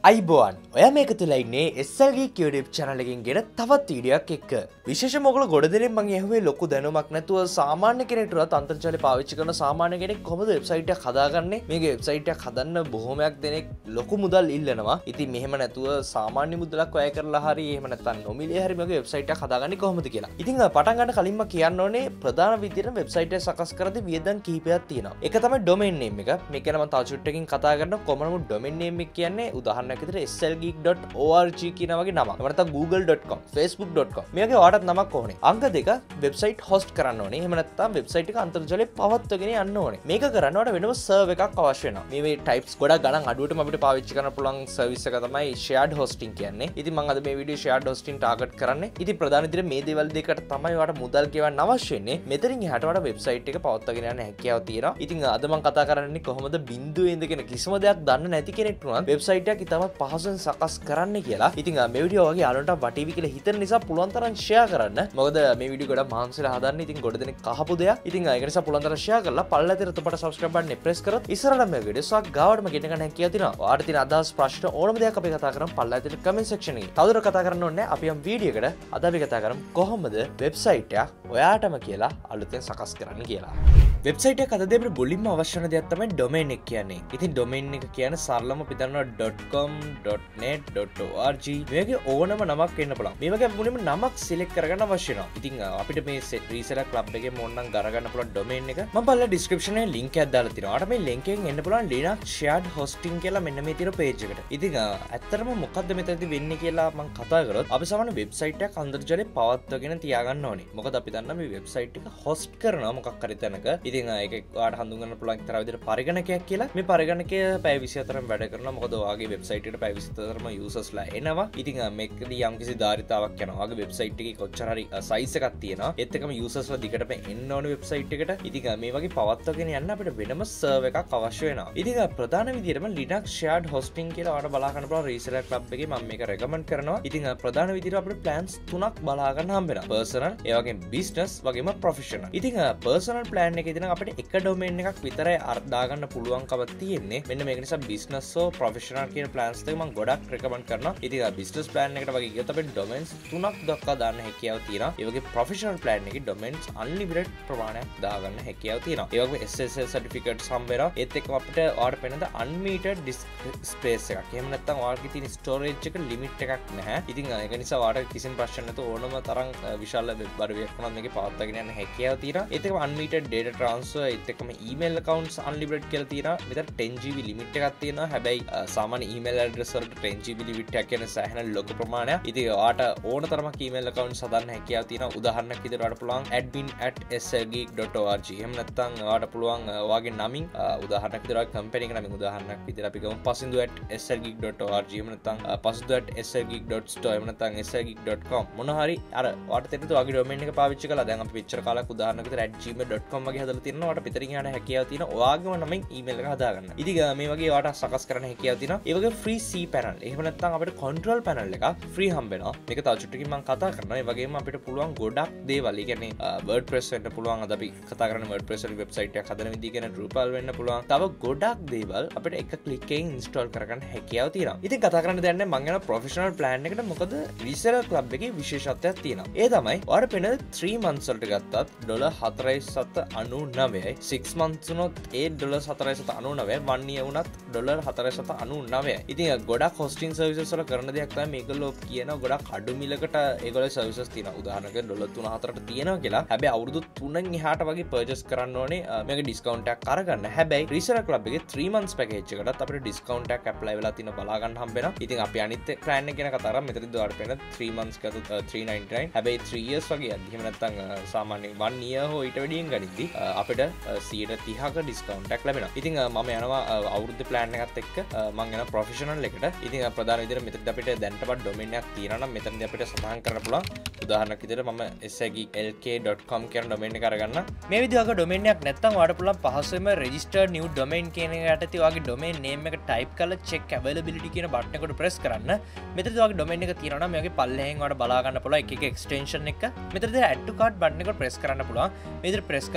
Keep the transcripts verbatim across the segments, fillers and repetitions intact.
අයිබෝන් ඔය මේක තුලා ඉන්නේ S L Geek YouTube channel එකකින් ගෙන තවත් වීඩියෝයක් එක්ක. විශේෂයෙන්ම ඔයගොල්ලෝ ගොඩ දෙනෙක් මම ඇහුවේ ලොකු දැනුමක් නැතුව සාමාන්‍ය කෙනෙක්ටවත් අන්තර්ජාලය පාවිච්චි කරන සාමාන්‍ය කෙනෙක් කොහොමද වෙබ්සයිට් එකක් හදාගන්නේ? මේක වෙබ්සයිට් එකක් හදන්න බොහොමයක් දෙනෙක් ලොකු මුදල් ඉල්ලනවා. ඉතින් මෙහෙම නැතුව සාමාන්‍ය මුදලක් වැය කරලා හරි එහෙම නැත්නම් නොමිලේ හරි මේක වෙබ්සයිට් එකක් හදාගන්නේ කොහොමද කියලා. ඉතින් පටන් ගන්න කලින් මම කියන්න ඕනේ ප්‍රධාන විදියට වෙබ්සයිට් එක සකස් කරද්දී වියදම් කිහිපයක් තියෙනවා. එක තමයි domain name එක. මේක ගැන මම තව චුට්ටකින් කතා කරනවා. කොහොමද domain name එක කියන්නේ උදාහරණයක් විදියට S L Geek dot org කියන වගේ නමක්. එහෙම නැත්නම් google dot com facebook dot com මේකේ ඔයාලට නමක් ඕනේ. අංක දෙක වෙබ්සයිට් හොස්ට් කරන්න ඕනේ. එහෙම නැත්නම් වෙබ්සයිට් එක අන්තර්ජාලයේ පවත්වාගෙන යන්න ඕනේ. මේක කරන්න ඔයාලට වෙනම සර්වර් එකක් අවශ්‍ය වෙනවා. මේ මේ ටයිප්ස් ගොඩක් ගණන් අඩුවටම අපිට පාවිච්චි කරන්න පුළුවන් සර්විස් එක තමයි shared hosting කියන්නේ. ඉතින් මම අද මේ වීඩියෝ shared hosting ටාගට් කරන්නේ. ඉතින් ප්‍රධාන විදිහට මේ දේවල් දෙකට තමයි ඔයාලට මුදල් ගෙවන්න අවශ්‍ය වෙන්නේ. මෙතනින් එහාට ඔයාලට වෙබ්සයිට් එක පවත්වාගෙන යන්න හැකියාව තියෙනවා. ඉතින් අද මම කතා කරන්නේ කොහොමද බිඳුවේ ඉඳගෙන කිසිම දෙයක් දන්නේ නැති කෙනෙක්ට උනත් වෙබ්සයිට් එකක් ඉතාමත් පහසුවෙන් සකස් කරන්න කියලා. ඉතින් මේ වීඩියෝ වගේ යාළුවන්ට වටීවි කියලා හිතන නිසා පුළුවන් තරම් ෂෙයා කරන්න. මොකද මේ වීඩියෝ ගොඩක් මහන්සිලා හදන්නේ. ඉතින් ගොඩ දෙනෙක් අහපු දෙයක්. ඉතින් ඒක නිසා පුළුවන් තරම් ෂෙයා කරලා පල්ලතර තොපට subscribe button එක press කරොත් ඉස්සරහට මේ වීඩියෝ එකක් ගාවටම ගෙන ගන්න හැකියාව තියෙනවා. ඔයාලට තියෙන අදහස් ප්‍රශ්න ඕනම දෙයක් අපි කතා කරමු පල්ලතර comment section එකේ. තවදුරටත් කතා කරන්න ඕනේ අපි යම් වීඩියෝ එකකට අද අපි කතා කරමු කොහොමද වෙබ්සයිට් එකක් ඔයාටම කියලා අලුතෙන් සකස් කරන්න කියලා. වෙබ්සයිට් එක හදද්දී අපිට මුලින්ම අවශ්‍ය වෙන දෙයක් තමයි domain එක කියන්නේ. ඉතින් domain එක කියන්නේ සරලම අපි දන්නවා .com .net .org මේකේ ඕනම නමක් එන්න පුළුවන්. මේ වගේ මුලින්ම නමක් select කරගන්න අවශ්‍ය වෙනවා. ඉතින් අපිට මේ reseller club එකේ මොනනම් ගරගන්න පුළුවන් domain එක මම බලලා description එකේ link එකක් දාලා තියෙනවා. ඔයාලට මේ link එකෙන් එන්න පුළුවන් Linux shared hosting කියලා මෙන්න මේ තියෙන page එකට. ඉතින් ඇත්තටම මොකද්ද මෙතනදී වෙන්නේ කියලා මම කතා කරොත් අපි සාමාන්‍ය වෙබ්සයිට් එකක් අන්තර්ජාලයේ පවත්වාගෙන තියාගන්න ඕනේ. මොකද අපි දන්නා මේ වෙබ්සයිට් එක host කරනවා මොකක් හරි තැනක. ඉතින් ඒක ඔයාලට හඳුන්වන්න පුළුවන් එක්තරා විදිහට පරිගණකයක් කියලා. මේ පරිගණකය පැය විසිහතරම වැඩ කරනවා. මොකද ඔයාගේ වෙබ්සයිට් එකට පැය විසිහතරම users-ලා එනවා. ඉතින් මේකදී යම්කිසි ධාරිතාවක් යනවා. ඔයාගේ වෙබ්සයිට් එකේ කොච්චර හරි size එකක් තියෙනවා. ඒත් එක්කම users-ලා දිගටම එන්න ඕනේ වෙබ්සයිට් එකට. ඉතින් මේ වගේ පවත්වාගෙන යන්න අපිට වෙනම server එකක් අවශ්‍ය වෙනවා. ඉතින් ප්‍රධාන විදිහටම Linux shared hosting කියලා ඔයාලට බලා ගන්න පුළුවන් reseller club එකේ මම මේක recommend කරනවා. ඉතින් ප්‍රධාන විදිහට අපිට plans තුනක් බලා ගන්න හම්බ වෙනවා. personal, ඒ වගේම business, වගේම professional. ඉතින් personal plan එකේ ඉතින් අපිට එක domain එකක් විතරයි දාගන්න පුළුවන්කම තියෙන්නේ. මෙන්න මේක නිසා business සෝ professional කියන plans දෙක මම ගොඩක් recommend කරනවා. ඉතින් business plan එකට වගේ ගියොත් අපිට domains තුනක් දක්වා දාන්න හැකියාව තියෙනවා. ඒ වගේ professional plan එකේ domains unlimited ප්‍රමාණයක් දාගන්න හැකියාව තියෙනවා. ඒ වගේම S S L certificates හම්බ වෙනවා. ඒත් එක්කම අපිට ඔයාලට පෙන්නන unmetered disk space එකක්. එහෙම නැත්නම් ඔයාලගේ තියෙන storage එක limit එකක් නැහැ. ඉතින් ඒක නිසා ඔයාලට කිසිම ප්‍රශ්න නැතුව ඕනම තරම් විශාල web බරුවක් වුණත් මේකේ පවත්වාගෙන යන්න හැකියාව තියෙනවා. ඒත් එක්කම unmetered data transfer ඒත් එක්කම email accounts unlimited කියලා තියෙනවා. මෙතන ten G B limit එකක් තියෙනවා. හැබැයි සාමාන්‍ය email address වලට ten G B limit එකක් කියන සෑහෙන ලොකු ප්‍රමාණයක්. ඉතින් ඔයාට ඕන තරමක් email accounts හදන්න හැකියාව තියෙනවා. උදාහරණයක් විදිහට ඔයාලට පුළුවන් admin at S L geek dot org. එහෙම නැත්නම් ඔයාලට පුළුවන් ඔයාගේ නමින් උදාහරණයක් විදිහට ඔයාගේ company එක නමින් උදාහරණයක් විදිහට අපි ගමු pasindu at S L geek dot org. එහෙම නැත්නම් pasindu at S L geek dot store. එහෙම නැත්නම් S L geek dot com මොන හරි අර ඔයාලට තේරෙන්නේ ඔයාගේ domain එක පාවිච්චි කරලා දැන් අපි පිටචර කාලයක් උදාහරණයක් විදිහට at gmail dot com වගේ හදලා තියෙනවා. ඔයාලට පිටරින් යන හැකියාව තියෙනවා. ඔයාගේම නමින් email එක හදාගන්න. ඉතින් මේ වගේ ඔයාලට සකස් කරන්න හැකියාව තියෙනවා. ඒ වගේ free C panel. එහෙම නැත්නම් අපිට control panel එකක් free හම්බ වෙනවා. මේක තව චුට්ටකින් මම කතා කරනවා. ඒ වගේම අපිට පුළුවන් ගොඩක් දේවල්. ඒ කියන්නේ WordPress වෙන්න පුළුවන්. අද අපි කතා කරන්නේ WordPress වල වෙබ්සයිට් එකක් හදන විදිහ කියන Drupal වෙන්න පුළුවන්. තව ගොඩක් දේවල් අපිට එක ක්ලික් එකකින් install කරගන්න හැකියාව තියෙනවා. ඉතින් කතා කරන්න දෙයක් නැහැ. මම යන professional plan එකට මොකද reseller club එකේ විශේෂත්වයක් තියෙනවා. ඒ තමයි ඔයාලට පෙන three months වලට ගත්තත් ඩොලර් හතරයි සත අනූ නවයයි. six months උනොත් ඒ ඩොලර් හතරයි සත අනූ නවයයි. one year උනත් ඩොලර් හතරයි සත අනූ නවයයි. ඉතින් ගොඩක් hosting services වල කරන දෙයක් තමයි මේගොල්ලෝ කියන ගොඩක් අඩු මිලකට ඒගොල්ලෝ services තියෙනවා. උදාහරණයක් ඩොලර් තුන හතරට තියෙනවා කියලා. හැබැයි අවුරුදු තුනෙන් එහාට වගේ purchase කරන්න ඕනේ මේක discount එකක් අරගන්න. හැබැයි reseller club එකේ three months package එකකටත් අපිට discount එකක් apply වෙලා තියෙන බලා ගන්න හම්බ වෙනවා. ඉතින් අපි අනිත් plan එක ගැන කතා කරා. මෙතනදී ඔයාලට පේන three months ගත්තොත් three ninety-nine. හැබැයි three years වගේ යද්දි එහෙම නැත්නම් සාමාන්‍යයෙන් one year හෝ ඊට වැඩියෙන් ගනිද්දි අපිට one hundred thirty ක discount එකක් ලැබෙනවා. ඉතින් මම යනවා අවුරුදු plan එකත් එක්ක මම යනවා professional එකට. ඉතින් ප්‍රධාන විදිහට මෙතනදී අපිට දැනටමත් domain එකක් තියෙනවා නම් මෙතනදී අපිට සඳහන් කරන්න පුළුවන්. උදාහරණයක් විදිහට මම S L geek L K dot com කියන domain එක අරගන්න. මේ විදිහක domain එකක් නැත්නම් ඔයාලට පුළුවන් පහසුවෙන්ම register new domain කියන එක යටතේ ඔයාගේ domain name එක type කරලා check availability කියන button එකට press කරන්න. මෙතනදී ඔයාගේ domain එක තියෙනවා නම් මේකේ පල්ලෙහෙන් ඔයාලට බලා ගන්න පුළුවන් එක එක extension එක. මෙතනදී add to cart button එකට press කරන්න පුළුවන්. මේ විදිහට press කරලා අපිට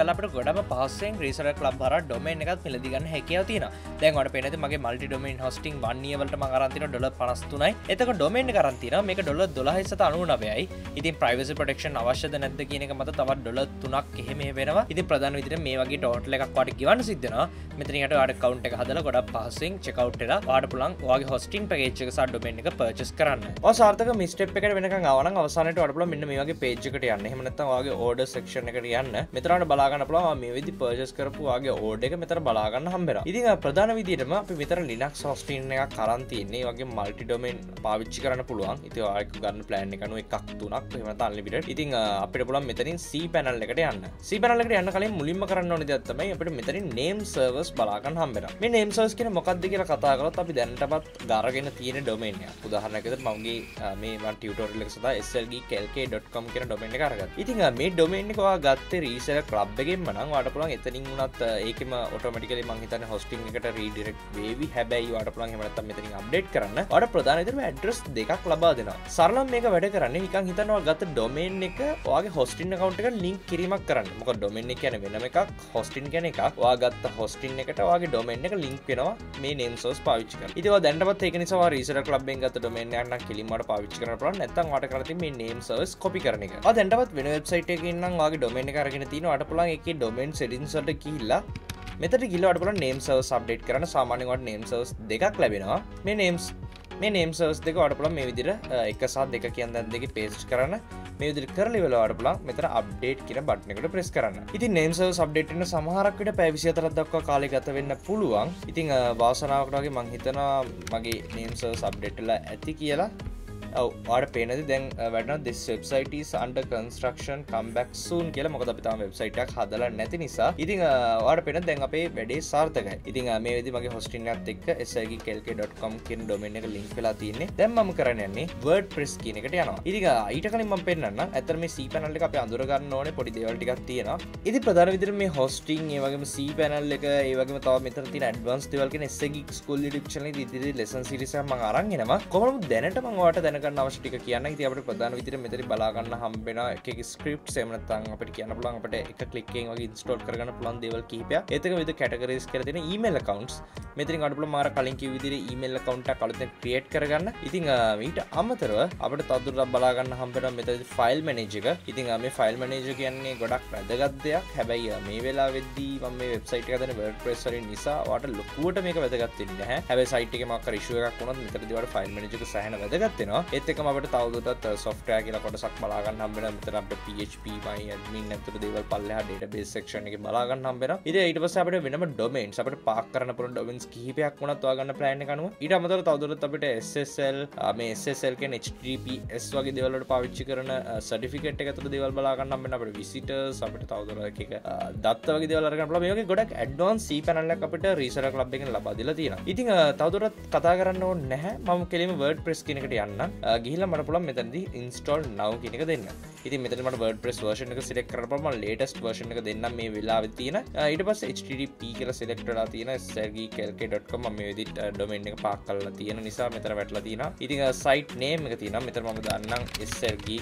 වඩාම පහසුවෙන් රීසෙලර් ක්ලබ් හරහා ඩොමේන් එකක් මිලදී ගන්න හැකියාව තියෙනවා. දැන් ඔයාලට පේන්නේ නැති මගේ multi domain hosting one year වලට මම අරන් තියෙනවා ඩොලර් පනස් තුනයි. එතකොට ඩොමේන් එක අරන් තියෙනවා මේක ඩොලර් දොළහයි සත අනූනවයයි. ඉතින් ප්‍රයිවසි ප්‍රොටෙක්ෂන් අවශ්‍යද නැද්ද කියන එක මත තවත් ඩොලර් තුනක් එහෙම වෙනවා. ඉතින් ප්‍රධාන විදිහට මේ වගේ ටෝටල් එකක් වාට ගෙවන්න සිද්ධ වෙනවා. මෙතන යට ඔයාලට account එක හදලා ගොඩක් පහසුවෙන් check out වෙලා ඔයාලට පුළුවන් ඔයාගේ hosting package එක සහ domain එක purchase කරන්න. ඔය සාර්ථක මේ step එකට වෙනකන් ආව නම් අවසානයේට ඔයාලට පුළුවන් මෙන්න මේ වගේ page එකට යන්න. එහෙම නැත්නම් ඔයාගේ order section එකට යන්න. මෙතනට බලා ගන්න පුළුවන් මේ විදි purchase කරපු ඔයාගේ order එක මෙතන බලා ගන්න හම්බෙනවා. ඉතින් ප්‍රධාන විදිහටම අපි මෙතන Linux hosting එකක් අරන් තියෙන්නේ. ඒ වගේ multi domain පාවිච්චි කරන්න පුළුවන්. ඉතින් ඔයාලට ගන්න plan එක අනුව එකක් තුනක් එහෙම නැත්නම් unlimited. ඉතින් අපිට පුළුවන් මෙතනින් cPanel එකට යන්න. cPanel එකට යන්න කලින් මුලින්ම කරන්න ඕනේ දෙයක් තමයි අපිට මෙතනින් name servers බලා ගන්න හම්බෙනවා. මේ name servers කියන්නේ මොකක්ද කියලා කතා කරලා අපි දැනටමත් ගාරගෙන තියෙන domain එක. උදාහරණයක් විදිහට මගේ මේ මම tutorial එක සදා s l g k l k dot com කියන domain එක අරගත්තා. ඉතින් මේ domain එක ඔයා ගත්තේ reseller club එකෙන්ම නම් ඔයාලට පුළුවන් එතනින් උනත් ඒකෙම automatically මම හිතන්නේ hosting එකට redirect වෙවි. හැබැයි ඔයාලට පුළුවන් එහෙම නැත්නම් මෙතනින් update කරන්න. ඔයාලට ප්‍රධාන විදිහටම address දෙකක් ලබා දෙනවා. සරලව මේක වැඩ කරන්නේ නිකන් හිතන්න ඔයා ගත්ත domain එක ඔයාගේ hosting account එකට link කිරීමක් කරන්න. මොකද domain එක කියන්නේ වෙනම එකක්, hosting කියන්නේ එකක්. ඔයා ගත්ත hosting එකට ඔයාගේ domain එක link වෙනවා මේ name source පාවිච්චි කරලා. ඉතින් ඔයා දැනටමත් ඒක නිසා ඔයා reseller club එකෙන් ගත්ත domain එකක් නම් කෙලින්ම ඔයාලට පාවිච්චි කරන්න පුළුවන්. නැත්නම් ඔයාලට කරලා තියෙන්නේ මේ name source copy කරන එක. ඔයා දැනටමත් වෙන website එකකින් නම් ඔයාගේ domain එක අරගෙන තිනවා. ඔයාලට පුළුවන් ඒකේ domain settings වලට ගිහිල්ලා මෙතන ගිහිල්ලා ඔයාලට පුළුවන් name source update කරන්න. සාමාන්‍යයෙන් ඔයාලට name source දෙකක් ලැබෙනවා. මේ names මේ name servers දෙක ඔයාලට පුළුවන් මේ විදිහට එක සහ දෙක කියන දන් දෙකේ paste කරන්න. මේ විදිහට කරලා ඉවරලා ඔයාලට පුළුවන් මෙතන update කියන button එකට press කරන්න. ඉතින් name servers update වෙන සමහරක් විට පැය විසි හතරක් දක්වා කාලය ගත වෙන්න පුළුවන්. ඉතින් වාසනාවකට වගේ මම හිතනවා මගේ name servers update වෙලා ඇති කියලා. ඔව් ඔයාලට පේනද දැන් වැඩනවා this website is under construction come back soon කියලා. මොකද අපි තාම website එකක් හදලා නැති නිසා. ඉතින් ඔයාලට පේනද දැන් අපේ වැඩේ සාර්ථකයි. ඉතින් මේ විදිහ මගේ hosting එකත් එක්ක s l g k l k dot com කියන domain එක link වෙලා තියෙන්නේ. දැන් මම කරන්න යන්නේ wordpress කියන එකට යනවා. ඉතින් ඊට කලින් මම පෙන්නන්නම්. ඇත්තට මේ cPanel එක අපි අඳුර ගන්න ඕනේ පොඩි දේවල් ටිකක් තියෙනවා. ඉතින් ප්‍රධාන විදිහට මේ hosting ඒ වගේම cPanel එක ඒ වගේම තව මෙතන තියෙන advanced දේවල් කියන s l g school YouTube channel එකේ ඉදිරි lesson series එකක් මම අරන් එනවා. කොහොමද දැනට මම ඔයාලට දැනගන්න අවශ්‍ය ටික කියන්න. ඉතින් අපිට ප්‍රධාන විදිහට මෙතන බලා ගන්න හම්බ වෙනවා එක එක scripts එහෙම නැත්නම් අපිට කියන්න පුළුවන් අපිට එක click එකකින් වගේ install කරගන්න පුළුවන් දේවල් කිහිපයක්. ඒත් එක විවිධ categories කියලා තියෙන email accounts. මෙතනින් අපිට පුළුවන් මාර කලින් කිව්ව විදිහට email account එකක් අලුතෙන් create කරගන්න. ඉතින් ඊට අමතරව අපිට තවදුරටත් බලා ගන්න හම්බ වෙනවා මෙතන file manager එක. ඉතින් මේ file manager කියන්නේ ගොඩක් වැදගත් දෙයක්. හැබැයි මේ වෙලාවෙදී මම මේ website එක හදන WordPress වලින් නිසා ඔයාලට ලොකුවට මේක වැදගත් වෙන්නේ නැහැ. හැබැයි site එකේ මොකක් හරි issue එකක් වුණොත් මෙතනදී ඔයාලට file manager එක සෑහෙන වැදගත් වෙනවා. ඒත් එක්කම අපිට තවදුරටත් software කියලා කොටසක් බලා ගන්න හම්බ වෙනවා. මෙතන අපිට P H P my admin ඇතුළේ දේවල් පල්ලෙහා database section එකේ බලා ගන්න හම්බ වෙනවා. ඉතින් ඊට පස්සේ අපිට වෙනම domains අපිට පාක් කරන්න පුළුවන් domains කිහිපයක් වුණත් ඔයා ගන්න plan එක අනුව. ඊට අමතරව තවදුරටත් අපිට S S L මේ S S L කියන්නේ H T T P S වගේ දේවල් වලට පාවිච්චි කරන certificate එක ඇතුළේ දේවල් බලා ගන්න හම්බ වෙනවා. අපිට visitors අපිට තවදුරටත් එක එක දත්ත වගේ දේවල් අරගෙන පුළුවන්. මේ වගේ ගොඩක් advanced cPanel එකක් අපිට reseller club එකෙන් ලබා දීලා තියෙනවා. ඉතින් තවදුරටත් කතා කරන්න ඕනේ නැහැ. මම කෙලින්ම WordPress කියන එකට යන්න. ගිහිල්ලා මට පුළුවන් මෙතනදී install now කියන එක දෙන්න. ඉතින් මෙතන මට WordPress version එක select කරලා බලන්න මම latest version එක දෙන්නම් මේ වෙලාවේ තියෙන. ඊට පස්සේ H T T P කියලා select වෙලා තියෙන s l g k l k dot com මම මේ විදිහට domain එක පාක් කරලා තියෙන නිසා මෙතන වැටලා තියෙනවා. ඉතින් site name එක තියෙනවා. මෙතන මම දාන්නම් s l g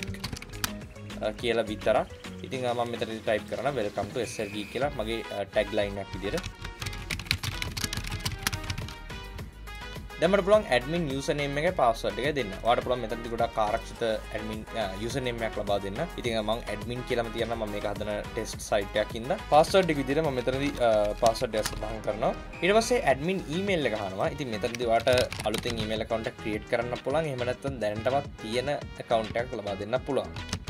කියලා විතරක්. ඉතින් මම මෙතනදී type කරනවා welcome to s l g කියලා මගේ tagline එකක් විදිහට. දැන් මට පුළුවන් admin username එකේ password එක දෙන්න. ඔයාලට පුළුවන් මෙතනදී ගොඩක් ආරක්ෂිත admin username එකක් ලබා දෙන්න. ඉතින් මම admin කියලාම තියනවා මම මේක හදන test site එකක් ඉඳලා. password එක විදිහට මම මෙතනදී password එක සඳහන් කරනවා. ඊට පස්සේ admin email එක අහනවා. ඉතින් මෙතනදී ඔයාලට අලුතෙන් email account එක create කරන්න පුළුවන්. එහෙම නැත්නම් දැනටමත් තියෙන account එකක් ලබා දෙන්න පුළුවන්.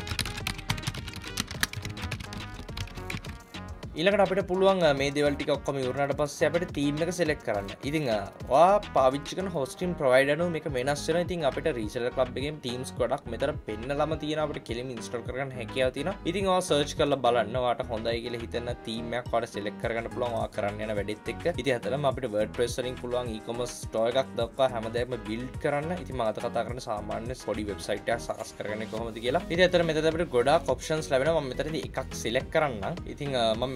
ඊළඟට අපිට පුළුවන් මේ දේවල් ටික ඔක්කොම ඉවරනට පස්සේ අපිට theme එක select කරන්න. ඉතින් ඔයා පාවිච්චි කරන hosting provider අනුව මේක වෙනස් වෙනවා. ඉතින් අපිට reseller club එකෙන් themes ගොඩක් මෙතන පෙන්නලම තියෙනවා. අපිට කෙලින්ම install කරගන්න හැකියාව තියෙනවා. ඉතින් ඔයා search කරලා බලන්න ඔයාට හොඳයි කියලා හිතෙන theme එකක් ඔයාට select කරගන්න පුළුවන්. ඔයා කරන්න යන වැඩෙත් එක්ක. ඉතින් අතලම අපිට WordPress වලින් පුළුවන් e-commerce store එකක් දක්වා හැමදේම build කරන්න. ඉතින් මම අද කතා කරන්නේ සාමාන්‍ය පොඩි website එකක් සකස් කරගන්නේ කොහොමද කියලා. ඉතින් අතන මෙතන අපිට ගොඩාක් options ලැබෙනවා. මම මෙතනදී එකක් select කරන්නම්. ඉතින් මම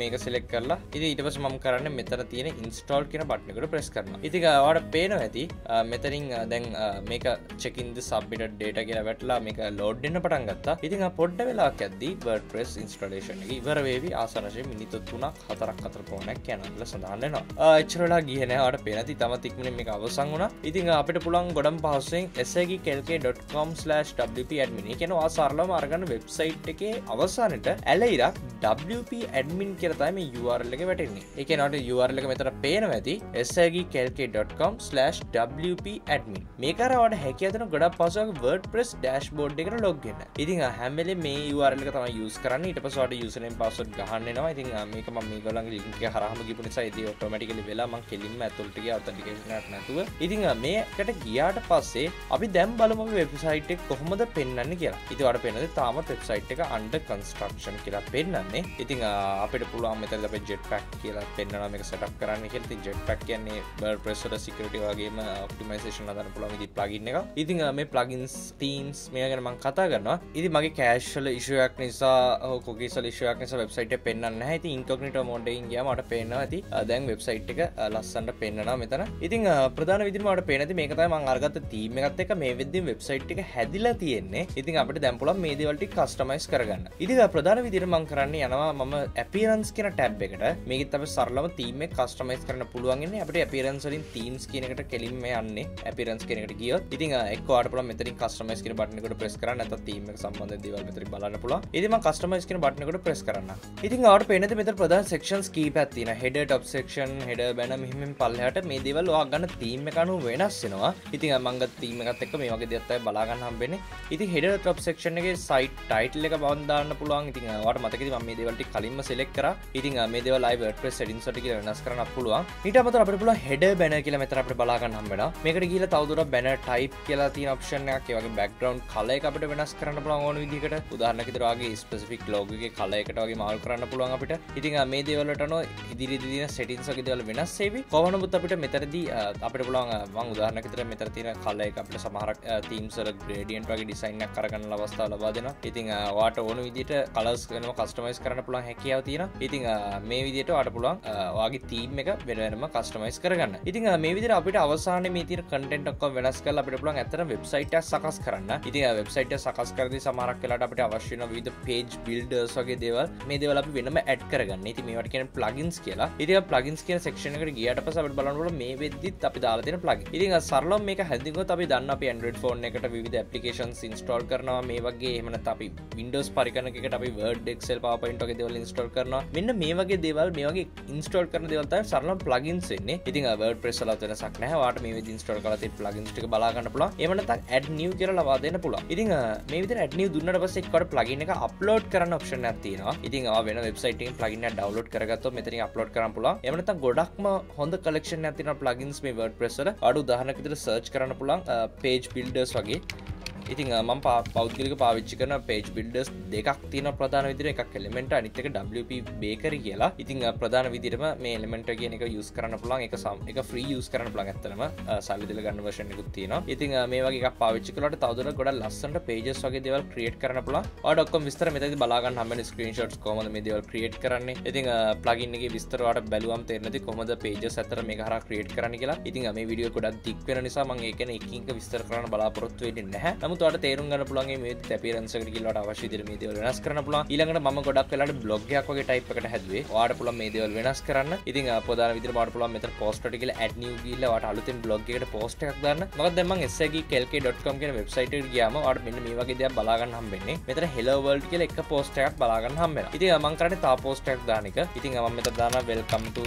මේක select කරලා ඉතින් ඊට පස්සේ මම කරන්නේ මෙතන තියෙන install කියන button එකට press කරනවා. ඉතින් ඔයාලට පේනවා ඇති මෙතනින් දැන් මේක check in the submitted data කියලා වැටලා මේක load වෙන්න පටන් ගත්තා. ඉතින් ආ පොඩ්ඩ වෙලාවක් යද්දී WordPress installation එක ඉවර වෙවි. ආසන්න වශයෙන් මිනිත්තු තුනක් හතරක් අතර පමණක් යනවා කියලා සඳහන් වෙනවා. එච්චර වෙලා ගියේ නෑ. ඔයාලට පේන ඇති තමත් ඉක්මනින් මේක අවසන් වුණා. ඉතින් අපිට පුළුවන් ගොඩම පහසුවෙන් s a g k l k dot com slash w p admin කියන ඔයා සරලවම අරගන්න වෙබ්සයිට් එකේ අවසානයේ ඇලයිරක් w p admin කියලා තමයි මේ U R L එක වැටෙන්නේ. ඒ කියන්නේ ඔයාලට U R L එක මෙතන පේනවා ඇති s a g k l k dot com slash w p admin. මේක අර ඔයාලට හැකියාව දෙන ගොඩක් පහසුවෙන් WordPress dashboard එකට log වෙන්න. ඉතින් හැම වෙලේම මේ U R L එක තමයි use කරන්නේ. ඊට පස්සේ ඔයාලට username password ගහන්න වෙනවා. ඉතින් මේක මම මේගොල්ලන්ගේ link එක හරහාම ගිහපු නිසා ඉතින් automatically වෙලා මම කෙලින්ම ඇතුළට ගියා authentication එකක් නැතුව. ඉතින් මේකට ගියාට පස්සේ අපි දැන් බලමු වෙබ්සයිට් එක කොහොමද පෙන්වන්නේ කියලා. ඉතින් ඔයාලට පේනද තාමත් වෙබ්සයිට් එක under construction කියලා පෙන්වන්නේ. ඉතින් අපිට පුළුවන් මෙතනදී අපි jetpack කියලා පෙන්වනවා මේක setup කරන්න කියලා. ඉතින් jetpack කියන්නේ WordPress වල security වගේම optimization හදන්න පුළුවන් විදි plugin එකක්. ඉතින් මේ plugins themes මේවා ගැන මම කතා කරනවා. ඉතින් මගේ cache වල issue එකක් නිසා cookies වල issue එකක් නිසා වෙබ්සයිට් එක පෙන්වන්නේ නැහැ. ඉතින් incognito mode එකකින් ගියාම මට පේනවා ඇති දැන් වෙබ්සයිට් එක ලස්සනට පෙන්වනවා මෙතන. ඉතින් ප්‍රධාන විදිහට මට පේන ඇති මේක තමයි මම අරගත්ත theme එකත් එක්ක මේ වෙද්දී වෙබ්සයිට් එක හැදිලා තියෙන්නේ. ඉතින් අපිට දැන් පුළුවන් මේ දේවල් ටික customize කරගන්න. ඉතින් ප්‍රධාන විදිහට මම කරන්නේ යනවා මම appearance කියන tab එකට. මේකෙත් අපි සරලව theme එක customize කරන්න පුළුවන් ඉන්නේ. අපිට appearance වලින් themes කියන එකට කෙලින්ම යන්නේ. appearance කියන එකට ගියොත් ඉතින් එක්ක ඔයාලට පුළුවන් මෙතනින් customize කියන button එකට press කරන්න නැත්නම් theme එක සම්බන්ධ දේවල් මෙතනින් බලන්න පුළුවන්. ඉතින් මම customize කියන button එකට press කරන්න. ඉතින් ඔයාලට පේනද මෙතන ප්‍රධාන sections කීපයක් තියෙනවා. header top section header banner මෙහෙම මෙහෙම පල්ලෙහාට මේ දේවල් ඔයා ගන්න theme එක අනුව වෙනස් වෙනවා. ඉතින් මම ගත්ත theme එකත් එක්ක මේ වගේ දෙයක් තමයි බලා ගන්න හම්බෙන්නේ. ඉතින් header top section එකේ site title එක බවන් දාන්න පුළුවන්. ඉතින් ඔයාලට මතකද මම මේ දේවල් ටික කලින්ම select කරා. ඉතින් මේ දේවල් live WordPress settings වලට කියලා වෙනස් කරන්න පුළුවන්. ඊට අමතරව අපිට පුළුවන් header banner කියලා මෙතන අපිට බලා ගන්න හම්බ වෙනවා. මේකට ගිහිල්ලා තවදුරටත් banner type කියලා තියෙන option එකක්. ඒ වගේ background color එක අපිට වෙනස් කරන්න පුළුවන් ඕන විදිහකට. උදාහරණයක් විදිහට ඔයාගේ specific logo එකේ color එකට වගේ මාරු කරන්න පුළුවන් අපිට. ඉතින් මේ දේවල් වලට අනුව ඉදිරියේදී තියෙන settings වගේ දේවල් වෙනස් වෙවි. කොහොම නමුත් අපිට මෙතනදී අපිට පුළුවන් මම උදාහරණයක් විදිහට මෙතන තියෙන color එක අපිට සමහරක් themes වල gradient වගේ design එකක් කරගන්න අවස්ථාව ලබා දෙනවා. ඉතින් ඔයාට ඕන විදිහට colors වෙනම customize කරන්න පුළුවන් හැකියාව තියෙනවා. ඉතින් මේ විදිහට ඔයාට පුළුවන් ඔයාගේ theme එක වෙන වෙනම customize කරගන්න. ඉතින් මේ විදිහට අපිට අවසානයේ මේ තියෙන content ඔක්කොම වෙනස් කරලා අපිට පුළුවන් ඇත්තටම website එකක් සකස් කරන්න. ඉතින් website එක සකස් කරද්දී සමහරක් වෙලාවට අපිට අවශ්‍ය වෙන විවිධ page builders වගේ දේවල් මේ දේවල් අපි වෙනම add කරගන්න. ඉතින් මේවට කියන්නේ plugins කියලා. ඉතින් plugins කියන section එකට ගියාට පස්සේ අපිට බලන්න පුළුවන් මේ වෙද්දිත් අපි දාලා තියෙන plugin. ඉතින් සරලව මේක හැදින්ගොත් අපි දන්න අපි Android phone එකට විවිධ applications install කරනවා මේ වගේ එහෙම නැත්නම් අපි Windows පරිකරණයකට අපි Word, Excel, PowerPoint වගේ දේවල් install කරනවා. මෙන්න මේ වගේ දේවල් මේ වගේ install කරන දේවල් තමයි සරලව plugins වෙන්නේ. ඉතින් WordPress වල වෙනසක් නැහැ. ඔයාලට මේ විදිහට install කරලා තියෙන plugins ටික බලා ගන්න පුළුවන්. එහෙම නැත්නම් add new කියලා ලබා දෙන්න පුළුවන්. ඉතින් මේ විදිහට add new දුන්නාට පස්සේ එක්කවට plugin එක upload කරන්න option එකක් තියෙනවා. ඉතින් ඔයා වෙන website එකකින් plugin එක download කරගත්තොත් මෙතනින් upload කරන්න පුළුවන්. එහෙම නැත්නම් ගොඩක්ම හොඳ collection එකක් තියෙනවා plugins මේ WordPress වල. ඔයාලට උදාහරණයක් විදිහට search කරන්න පුළුවන් page builders වගේ. ඉතින් මම පෞද්ගලික පාවිච්චි කරන page builders දෙකක් තියෙනවා ප්‍රධාන විදිහට. එකක් element අනිත් එක W P bakery කියලා. ඉතින් ප්‍රධාන විදිහටම මේ element කියන එක use කරන්න පුළුවන්. ඒක ඒක free use කරන්න පුළුවන් ඇත්තටම. සල්ලි දීලා ගන්න version එකකුත් තියෙනවා. ඉතින් මේ වගේ එකක් පාවිච්චි කළාට තවදුරටත් ගොඩක් ලස්සනට pages වගේ දේවල් create කරන්න පුළුවන්. ඔයාලට ඔක්කොම විස්තර මෙතනදී බලා ගන්න හම්බෙන screenshots කොහොමද මේ දේවල් create කරන්නේ. ඉතින් plugin එකේ විස්තර ඔයාලට බැලුවම තේරෙන්නේ කොහොමද pages අතර මේක හරහා create කරන්නේ කියලා. ඉතින් මේ වීඩියෝ ගොඩක් දික් වෙන නිසා මම ඒක නේ එකින් එක විස්තර කරන්න බලාපොරොත්තු වෙන්නේ නැහැ. නමුත් ඔයාලට තේරුම් ගන්න පුළුවන් මේ appearance එකට ගිහලා ඔයාලට අවශ්‍ය විදිහට මේ දේවල් වෙනස් කරන්න පුළුවන්. ඊළඟට මම ගොඩක් වෙලාවට blog එකක් වගේ type එකකට හැදුවේ. ඔයාලට පුළුවන් මේ දේවල් වෙනස් කරන්න. ඉතින් ප්‍රධාන විදිහට ඔයාලට පුළුවන් මෙතන post එකට ගිහලා add new ගිහලා ඔයාලට අලුතෙන් blog එකකට post එකක් දාන්න. මොකද දැන් මම s a g k l k dot com කියන website එකට ගියාම ඔයාලට මෙන්න මේ වගේ දේවල් බලා ගන්න හම්බෙන්නේ. මෙතන hello world කියලා එක post එකක් බලා ගන්න හම්බෙනවා. ඉතින් මම කරන්නේ තා post එකක් දාන එක. ඉතින් මම මෙතන දානවා welcome to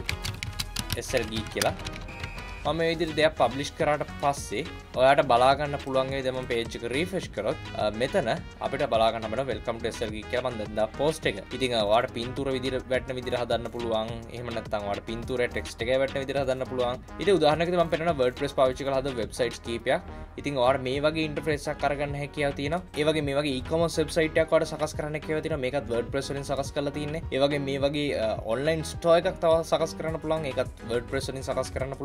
S L Geek කියලා. මම මේ විදිහට දෙයක් පබ්ලිෂ් කරාට පස්සේ ඔයාලට බලා ගන්න පුළුවන් වෙයි. දැන් මම page එක refresh කරොත් මෙතන අපිට බලා ගන්න හම්බෙනවා welcome to S L Geek කියලා මම දැන් දා post එක. ඉතින් ඔයාලට පින්තූර විදිහට වැටෙන විදිහට හදන්න පුළුවන්. එහෙම නැත්නම් ඔයාලට පින්තූරේ text එකේ වැටෙන විදිහට හදන්න පුළුවන්. ඉතින් උදාහරණයකට මම පෙන්නනවා WordPress පාවිච්චි කරලා හදන websites කීපයක්. ඉතින් ඔයාලට මේ වගේ interface එකක් අරගන්න හැකියාව තියෙනවා. ඒ වගේ මේ වගේ e-commerce website එකක් ඔයාලට සකස් කරන්න හැකියාව තියෙනවා. මේකත් WordPress වලින් සකස් කරලා තියෙන්නේ. ඒ වගේ මේ වගේ online store එකක් තව සකස් කරන්න පුළුවන්. ඒකත් WordPress වලින් සකස් කරන්න පුළුවන්. මම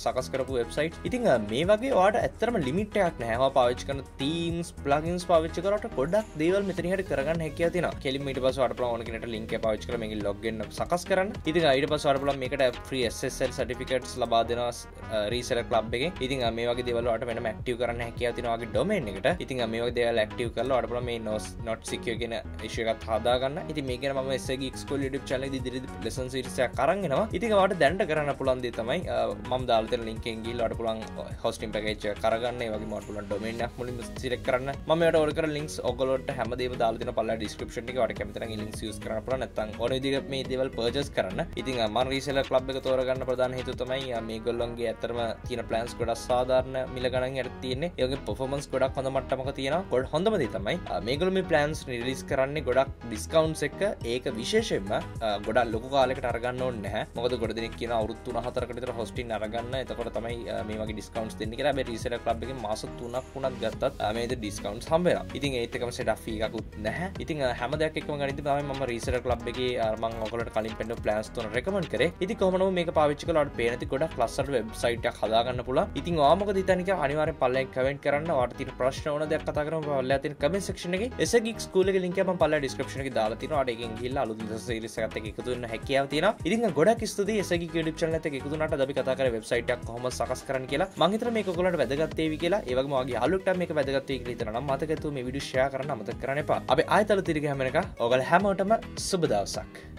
සකස් කරපු වෙබ්සයිට්. ඉතින් මේ වගේ ඔයාලට ඇත්තටම ලිමිට් එකක් නැහැ. ඔයා පාවිච්චි කරන themes plugins පාවිච්චි කරලා ගොඩක් දේවල් මෙතන හැට කරගන්න හැකියාව තියෙනවා. කෙලින්ම ඊට පස්සේ ඔයාලට පුළුවන් ඕන කෙනෙක්ට link එක පාවිච්චි කරලා මේකෙන් log in සකස් කරන්න. ඉතින් ඊට පස්සේ ඔයාලට පුළුවන් මේකට free S S L certificates ලබා දෙනවා reseller club එකෙන්. ඉතින් මේ වගේ දේවල් ඔයාලට වෙනම active කරන්න හැකියාව තියෙනවා ඔයාගේ domain එකට. ඉතින් මේ වගේ දේවල් active කරලා ඔයාලට පුළුවන් මේ not secure කියන issue එකත් හදා ගන්න. ඉතින් මේක ගැන මම S A Geek School YouTube channel එකේ ඉදිරියට lesson series එකක් අරන් එනවා. ඉතින් ඔයාලට දැනට කරන්න පුළුවන් දේ තමයි මම දාලා තියෙන link එකෙන් ගිහලා ඔයාලට පුළුවන් hosting package එක කරගන්න. ඒ වගේම ඔයාලට පුළුවන් domain එකක් මුලින්ම select කරන්න. මම මේකට ඕන කරන links ඔයගොල්ලෝට හැමදේම දාලා දෙනවා පල්ලා description එකේ. ඔයාලට කැමති නම් ඒ links use කරන්න පුළුවන්. නැත්නම් ඕන විදිහකට මේ දේවල් purchase කරන්න. ඉතින් මම reseller club එක තෝරගන්න ප්‍රධාන හේතුව තමයි මේගොල්ලන්ගේ ඇත්තටම තියෙන plans ගොඩක් සාධාරණ මිල ගණන් යට තියෙන්නේ. ඒ වගේ performance ගොඩක් හොඳ මට්ටමක තියෙනවා. ගොඩ හොඳම දේ තමයි මේගොල්ලෝ මේ plans release කරන්නේ ගොඩක් discounts එක. ඒක විශේෂයෙන්ම ගොඩක් ලොකු කාලයකට අරගන්න ඕනේ නැහැ. මොකද ගොඩ දෙනෙක් කියන අවුරුදු තුන හතරකට විතර hosting අරගන්න. එතකොට තමයි මේ වගේ discounts දෙන්නේ කියලා. හැබැයි reseller club එකෙන් මාස තුනක් වුණත් ගත්තත් මේක discounts හම්බ වෙනවා. ඉතින් ඒත් එකම setup fee එකකුත් නැහැ. ඉතින් හැම දෙයක් එක්කම ගනිද්දි තමයි මම reseller club එකේ මම ඔයගොල්ලන්ට කලින් පෙන්නපු plans තුන recommend කරේ. ඉතින් කොහොම නමුත් මේක පාවිච්චි කරලා ඔයාලට පේන ඇති ගොඩක් ලස්සනට website එකක් හදා ගන්න පුළුවන්. ඉතින් ඔයා මොකද හිතන්නේ කියලා අනිවාර්යෙන් පල්ලෙන් comment කරන්න. ඔයාලට තියෙන ප්‍රශ්න ඕන දෙයක් කතා කරමු පල්ලෙන් තියෙන comment section එකේ. S A Geek School එකේ link එක මම පල්ලෙන් description එකේ දාලා තියෙනවා. ඔයාලට ඒකෙන් ගිහිල්ලා අලුත් series එකත් එක්ක එකතු වෙන්න හැකියාව තියෙනවා. ඉතින් ගොඩක් ස්තුතියි S A Geek YouTube channel එකත් එක්ක එකතු වුණාට අද අපි කතා කරේ website එකක් කොහොමද සකස් කරන්න කියලා. මම හිතනවා මේක ඔයගොල්ලන්ට වැදගත් වේවි කියලා. ඒ වගේම ඔයාගේ යාළුවෙක්ට මේක වැදගත් වෙයි කියලා හිතනවා නම් මතක ඇතුව මේ වීඩියෝ share කරන්න අමතක කරන්න එපා. අපි ආයෙත් අලුත් ඉරිග හැම එකක්. ඔයගොල්ලෝ හැමෝටම සුබ දවසක්.